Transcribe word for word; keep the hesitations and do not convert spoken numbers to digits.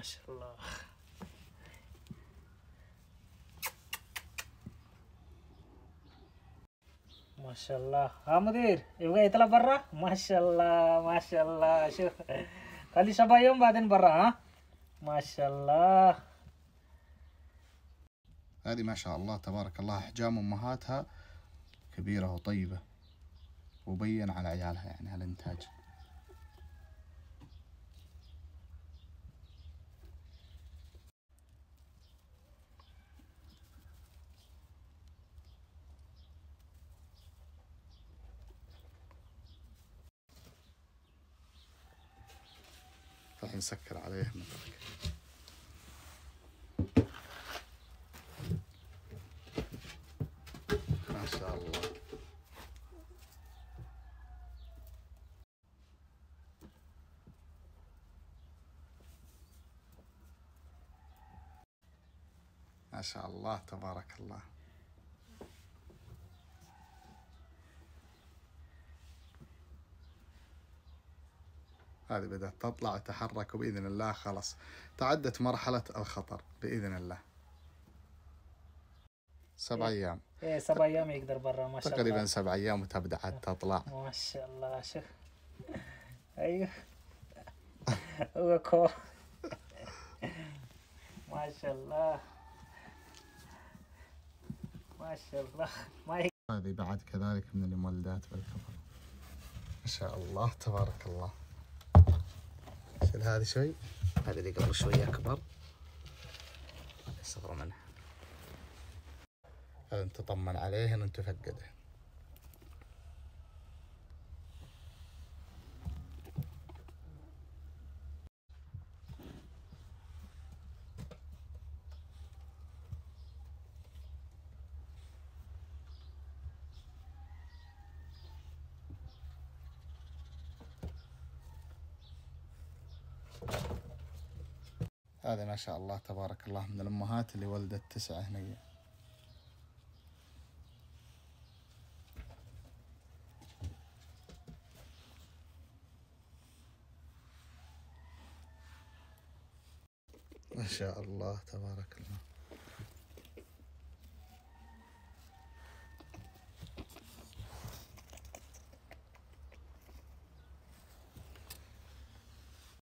شاء الله. ما شاء الله. ها مدير يبغى يطلع برا؟ ما شاء الله ما شاء الله. شوف خلي شباب يوم بعدين برا. ها ما شاء الله. هذه ما شاء الله تبارك الله أحجام أمهاتها كبيرة وطيبة، وبين على عيالها يعني هالإنتاج. الحين نسكر عليه نترك. ما شاء الله. ما شاء الله تبارك الله. هذه بدأت تطلع وتحرك، وبإذن الله خلاص تعدت مرحلة الخطر بإذن الله. سبع أيام. إيه سبع أيام يقدر برا ما شاء الله. تقريبا سبع أيام وتبدأ عاد تطلع. ما شاء الله. شوف أيوه هو كو ما شاء الله ما شاء الله. ما هي هذه بعد كذلك من المولدات بالكبر. ما شاء الله تبارك الله. شيل هذه شوي، هذه اللي قبل شوي أكبر يصغر منها. هذا انت تطمن عليهن وانت تفقدهن. هذا ما شاء الله تبارك الله من الأمهات اللي ولدت تسعة هنية. ما شاء الله تبارك الله.